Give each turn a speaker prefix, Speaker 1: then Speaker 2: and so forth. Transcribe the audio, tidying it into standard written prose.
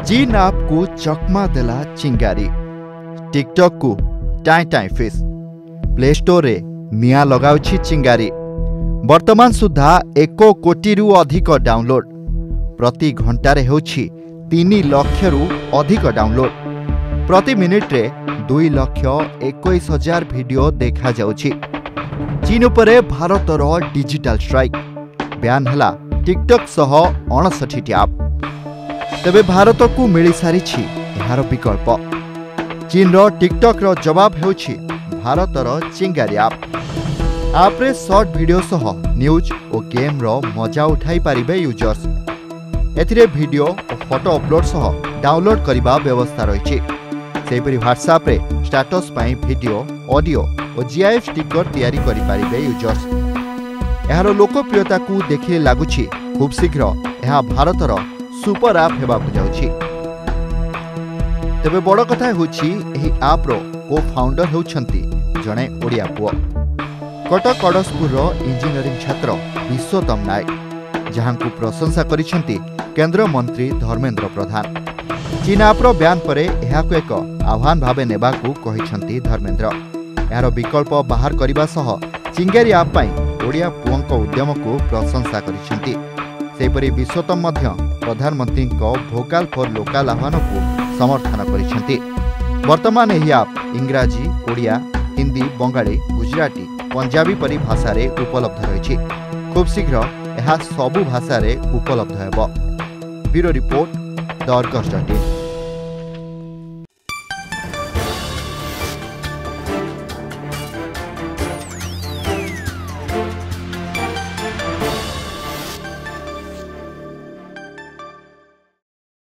Speaker 1: चीन आप को चकमा देला चिंगारी, टिकटॉक को टाई टाई फिश, प्ले स्टोर रे निया लगाउछि चिंगारी। वर्तमान सुधा 1 कोटी रु अधिक डाउनलोड, प्रति घंटारे होछि 3 लाख रु अधिक डाउनलोड, प्रति मिनिट रे 2,21,000 वीडियो देखा जाउछि। चीन उपरे भारतर डिजिटल स्ट्राइक, बैन हला टिकटॉक सह 59 ऐप। तेबे भारत को मिल सारी यार विकल्प। चीन रो टिकटॉक रो जवाब हेउछि भारतर चिंगारी ऐप रे शॉर्ट वीडियो सह न्यूज और गेम रो मजा उठाई पारिबे यूजर्स। एथिरे वीडियो और फोटो अपलोड सह डाउनलोड करिबा व्यवस्था रहिछि। सेहिपरि व्हाट्सएप रे स्टेटस पई वीडियो, ऑडियो और जीआईएफ स्टिकर तैयारी करि पारिबे यूजर्स। एहारो लोकप्रियता को देखि लागुछि खूब शीघ्र यह भारतर सुपर ऐप हेबाकु जाउछि। तेबे बड़ कथा होछि एही ऐप रो को फाउंडर होउछंती जणे ओडिया पुओ, कटक अडसपुर रो इंजीनियरिंग छात्र विश्वतम नायक, जहां को प्रशंसा करिसंती केंद्र मंत्री धर्मेंद्र प्रधान। चीन ऐप रो बयान परे एहाकु एक आह्वान भाबे नेबाकु कहिसंती धर्मेंद्र। एहारो विकल्प बाहर करिबा सह चिंगारी ऐप पई ओडिया पुओंको उद्यम को प्रशंसा करिसंती। सेहिपरि विश्वतम मध्य प्रधानमंत्री भोकाल फॉर लोकाल आह्वान को समर्थन करिसंती। वर्तमान एही ऐप इंग्राजी, ओडिया, हिंदी, बंगाली, गुजराती, पंजाबी परी भाषा रे उपलब्ध रहिछि। खूब शीघ्र यह सबु भाषा रे उपलब्ध हेबो। Bureau report, the अर्गस.in।